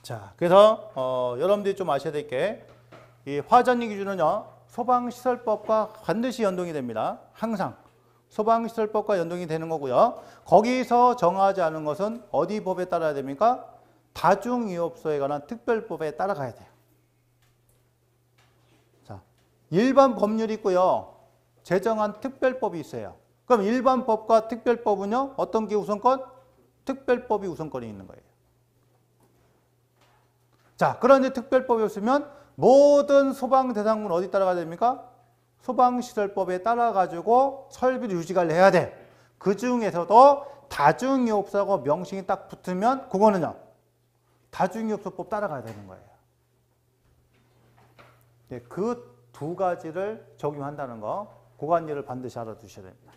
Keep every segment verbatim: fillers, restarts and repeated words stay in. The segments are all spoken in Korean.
자, 그래서 어, 여러분들이 좀 아셔야 될 게 이 화전위 기준은요 소방시설법과 반드시 연동이 됩니다. 항상 소방시설법과 연동이 되는 거고요. 거기서 정하지 않은 것은 어디 법에 따라야 됩니까? 다중이업소에 관한 특별법에 따라가야 돼요. 자, 일반 법률이 있고요. 제정한 특별법이 있어요. 그럼 일반 법과 특별법은요 어떤 게 우선권? 특별법이 우선권이 있는 거예요. 자, 그런데 특별법이 없으면 모든 소방 대상물은 어디 따라가야 됩니까? 소방시설법에 따라 가지고 설비를 유지관리를 해야 돼. 그 중에서도 다중이업소라고 명칭이 딱 붙으면 그거는요 다중이업소법 따라가야 되는 거예요. 네, 그 두 가지를 적용한다는 거, 고관리를 반드시 알아두셔야 됩니다.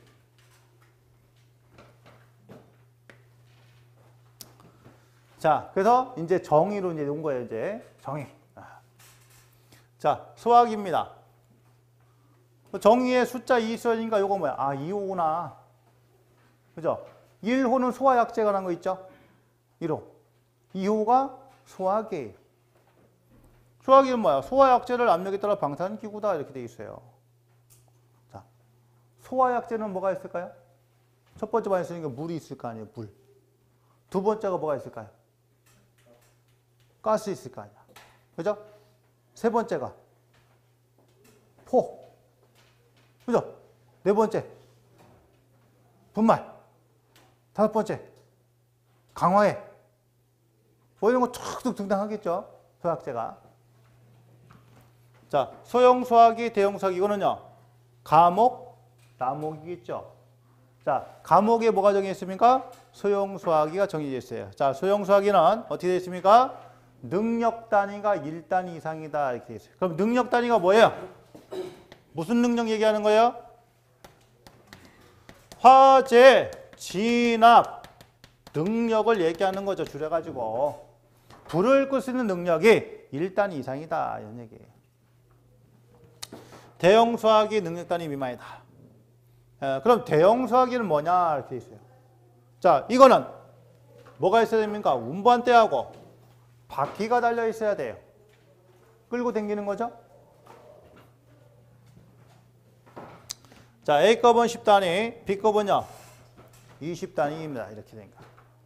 자, 그래서 이제 정의로 이제 온 거예요. 이제 정의. 자, 소화기입니다. 정의에 숫자 이 써지니까 요거 뭐야? 아, 이 호구나. 그죠? 일 호는 소화약제가 난 거 있죠? 일 호. 이 호가 소화기예요. 소화기는 뭐야? 소화약제를 압력에 따라 방사하는 기구다. 이렇게 돼 있어요. 자, 소화약제는 뭐가 있을까요? 첫 번째 많이 쓰는 게 물이 있을 거 아니에요. 물. 두 번째가 뭐가 있을까요? 가스 있을 거 아니야. 그죠? 세 번째가 포. 그죠? 네 번째 분말. 다섯 번째 강화해. 뭐 이런 거 쭉 등장하겠죠. 소화약제가. 자, 소형 소화기, 대형 소화기 이거는요. 가목, 나목이겠죠. 자, 가목에 뭐가 정해져 있습니까? 소형 소화기가 정해져 있어요. 자, 소형 소화기는 어떻게 되어 있습니까? 능력 단위가 일 단위 이상이다. 이렇게 되어 있어요. 그럼 능력 단위가 뭐예요? 무슨 능력 얘기하는 거예요? 화재, 진압, 능력을 얘기하는 거죠. 줄여가지고. 불을 끌 수 있는 능력이 일 단위 이상이다. 이런 얘기예요. 대형 소화기 능력 단위 미만이다. 에, 그럼 대형 소화기는 뭐냐? 이렇게 있어요. 자, 이거는 뭐가 있어야 됩니까? 운반대하고 바퀴가 달려 있어야 돼요. 끌고 다니는 거죠. 자, A급은 십 단위, B급은요 이십 단위입니다. 이렇게 되니까.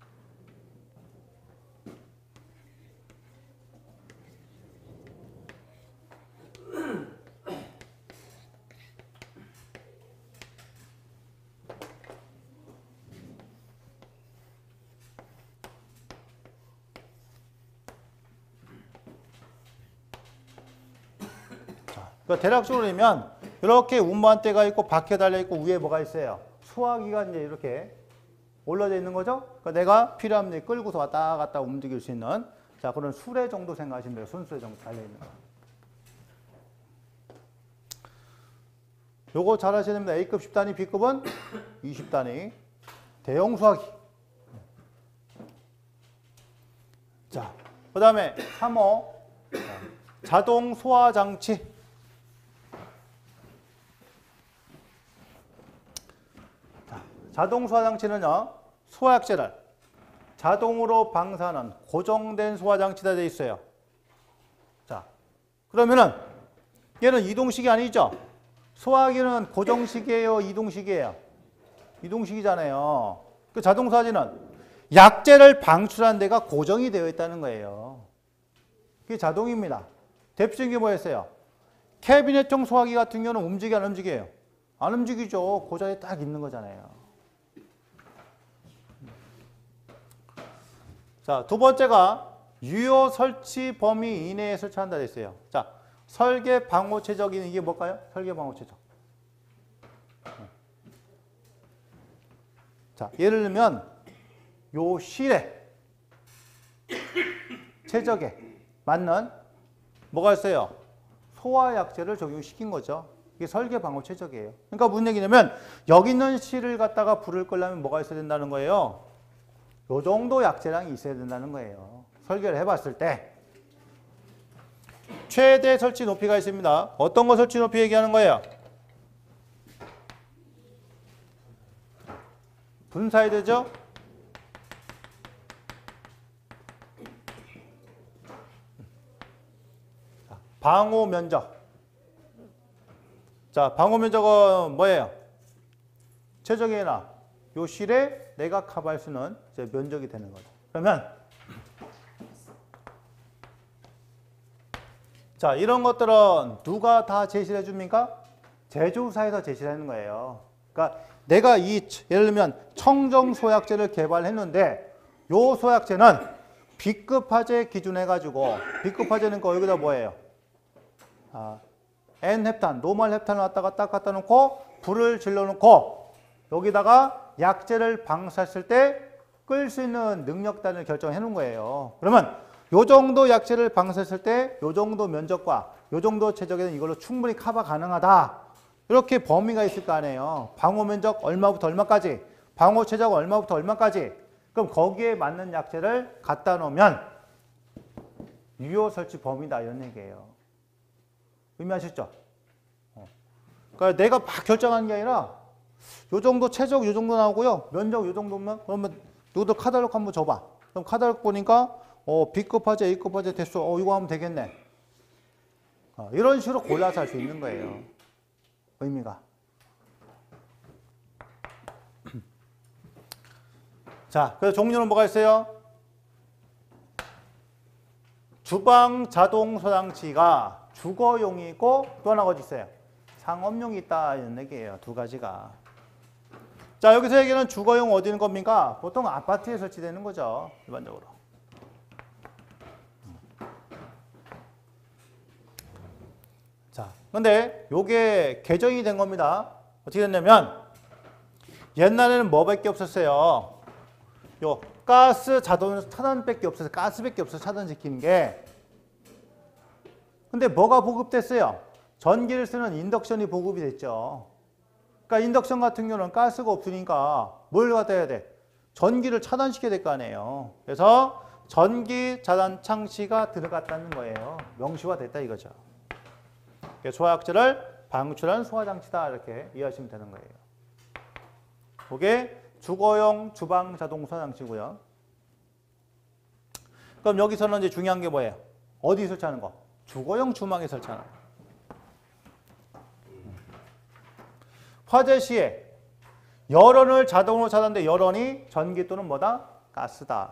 그러니까 대략적으로 보면 이렇게 운반대가 있고 바퀴에 달려 있고 위에 뭐가 있어요? 소화기가 이제 이렇게 올라져 있는 거죠. 그러니까 내가 필요하면 이제 끌고서 왔다 갔다 움직일 수 있는 자 그런 수레 정도 생각하시면 돼요. 순수레 정도 달려 있는 거. 요거 잘 하셔야 됩니다. A급 십 단위, B급은 이십 단위. 대형 소화기. 자, 그 다음에 삼 호 자동 소화 장치. 자동 소화장치는요, 소화약제를 자동으로 방사하는 고정된 소화장치가 되어 있어요. 자, 그러면은 얘는 이동식이 아니죠? 소화기는 고정식이에요, 이동식이에요? 이동식이잖아요. 그 자동 소화기는 약제를 방출한 데가 고정이 되어 있다는 거예요. 그게 자동입니다. 대표적인 게 뭐였어요? 캐비넷형 소화기 같은 경우는 움직여 안 움직여요? 안 움직이죠. 그 자리에 딱 있는 거잖아요. 자, 두 번째가 유효 설치 범위 이내에 설치한다 됐어요. 자, 설계 방호 최적인 이게 뭘까요? 설계 방호 최적. 자, 예를 들면 요 실에 최적에 맞는 뭐가 있어요? 소화약제를 적용시킨 거죠. 이게 설계 방호 최적이에요. 그러니까 무슨 얘기냐면 여기 있는 실을 갖다가 불을 끌려면 뭐가 있어야 된다는 거예요? 요 정도 약제량이 있어야 된다는 거예요. 설계를 해봤을 때 최대 설치 높이가 있습니다. 어떤 거 설치 높이 얘기하는 거예요? 분사해야 되죠? 방호 면적. 자, 방호 면적은 뭐예요? 최적이나 요 실에 내가 커버할 수 있는 이제 면적이 되는 거죠. 그러면 자, 이런 것들은 누가 다 제시를 해줍니까? 제조사에서 제시를 하는 거예요. 그러니까 내가 이 예를 들면 청정소약제를 개발했는데 요 소약제는 B급 화재 기준해가지고 B급 화재는 거 여기다 뭐예요? 아, N헵탄, 노멀 헵탄을 갖다가 딱 갖다 놓고 불을 질러 놓고 여기다가 약재를 방사했을 때 끌 수 있는 능력단을 결정해 놓은 거예요. 그러면 요 정도 약재를 방사했을 때 요 정도 면적과 요 정도 최적에는 이걸로 충분히 커버 가능하다. 이렇게 범위가 있을 거 아니에요. 방호 면적 얼마부터 얼마까지, 방호 최적 얼마부터 얼마까지. 그럼 거기에 맞는 약재를 갖다 놓으면 유효 설치 범위다 이런 얘기예요. 의미하시죠? 어. 그러니까 내가 막 결정하는 게 아니라 요 정도 최적 요 정도 나오고요. 면적 요 정도면 그러면 너도 카탈로그 한번 줘봐. 그럼 카탈로그 보니까 어, B급 화재, A급 화재 됐어. 어, 이거 하면 되겠네. 어, 이런 식으로 골라서 할 수 있는 거예요. 의미가. 자, 그래서 종류는 뭐가 있어요? 주방 자동 소장치가 주거용이 있고 또 하나가 어디 있어요? 상업용이 있다 이런 얘기예요. 두 가지가. 자, 여기서 얘기하는 주거용 어디 있는 겁니까? 보통 아파트에 설치되는 거죠. 일반적으로. 자, 근데 요게 개정이 된 겁니다. 어떻게 됐냐면 옛날에는 뭐밖에 없었어요. 요 가스 자동 차단밖에 없어서 가스밖에 없어서 차단시키는 게. 근데 뭐가 보급됐어요? 전기를 쓰는 인덕션이 보급이 됐죠. 그러니까 인덕션 같은 경우는 가스가 없으니까 뭘 갖다 해야 돼? 전기를 차단시켜야 될 거 아니에요. 그래서 전기 차단 장치가 들어갔다는 거예요. 명시화됐다 이거죠. 소화약재를 방출한 소화장치다 이렇게 이해하시면 되는 거예요. 그게 주거용 주방 자동 소화장치고요. 그럼 여기서는 이제 중요한 게 뭐예요? 어디 설치하는 거? 주거용 주방에 설치하는 거. 화재 시에 열원을 자동으로 차단돼 열원이 전기 또는 뭐다? 가스다.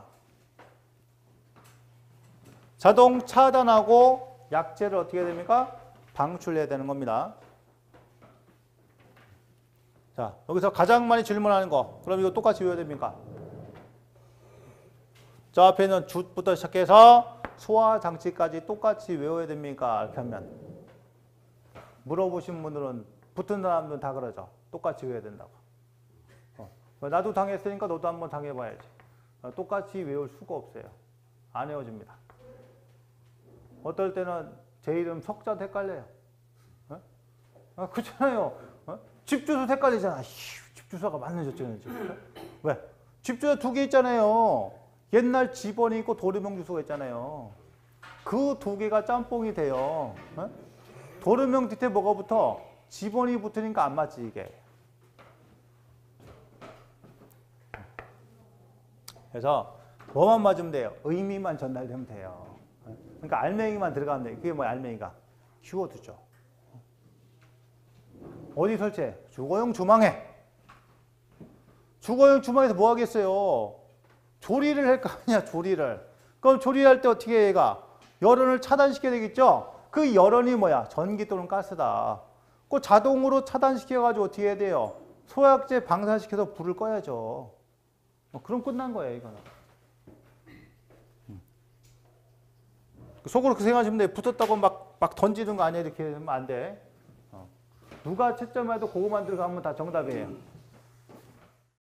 자동 차단하고 약재를 어떻게 해야 됩니까? 방출해야 되는 겁니다. 자, 여기서 가장 많이 질문하는 거. 그럼 이거 똑같이 외워야 됩니까? 저 앞에 있는 주부터 시작해서 소화장치까지 똑같이 외워야 됩니까? 이렇게 하면. 물어보신 분들은 붙은 사람들은 다 그러죠. 똑같이 외워야 된다고. 어. 나도 당했으니까 너도 한번 당해봐야지. 어, 똑같이 외울 수가 없어요. 안 외워집니다. 어떨 때는 제 이름 석자도 헷갈려요. 어? 아, 그렇잖아요. 어? 집 주소 헷갈리잖아. 휴, 집 주소가 맞는 저쪽은 지금. 왜? 집 주소 두 개 있잖아요. 옛날 집원이 있고 도르명 주소가 있잖아요. 그 두 개가 짬뽕이 돼요. 어? 도르명 뒤에 뭐가 붙어? 집원이 붙으니까 안 맞지 이게. 그래서 뭐만 맞으면 돼요? 의미만 전달되면 돼요. 그러니까 알맹이만 들어가면 돼요. 그게 뭐야 알맹이가? 키워드죠. 어디 설치해? 주거용 주방에. 주거용 주방에서 뭐 하겠어요? 조리를 할 거 아니야 조리를. 그럼 조리할 때 어떻게 해 얘가? 열원을 차단시켜야 되겠죠? 그 열원이 뭐야? 전기 또는 가스다. 그 자동으로 차단시켜가지고 어떻게 해야 돼요? 소약제 방사시켜서 불을 꺼야죠. 그럼 끝난 거예요 이거는. 속으로 그 생각하시면 돼. 붙었다고 막, 막 던지는 거 아니야 이렇게 하면 안 돼. 어. 누가 채점해도 그거만 들어가면 다 정답이에요.